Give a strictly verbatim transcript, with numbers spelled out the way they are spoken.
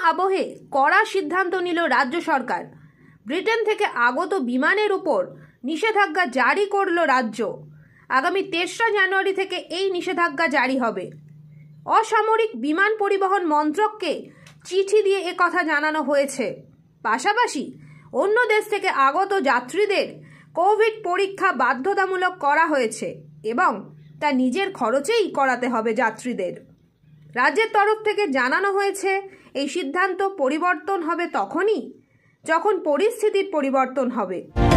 আবহে কড়া সিদ্ধান্ত নিল রাজ্য সরকার। ব্রিটেন থেকে আগত বিমানের উপর নিষেধাজ্ঞা জারি করল রাজ্য। আগামী তেসরা জানুয়ারি থেকে এই নিষেধাজ্ঞা জারি হবে। অসামরিক বিমান পরিবহন মন্ত্রককে চিঠি দিয়ে একথা জানানো হয়েছে। পাশাপাশি অন্য দেশ থেকে আগত যাত্রীদের কোভিড পরীক্ষা বাধ্যতামূলক করা হয়েছে এবং তা নিজের খরচেই করাতে হবে যাত্রীদের। রাজ্যের তরফ থেকে জানানো হয়েছে এই সিদ্ধান্ত পরিবর্তন হবে তখনই যখন পরিস্থিতির পরিবর্তন হবে।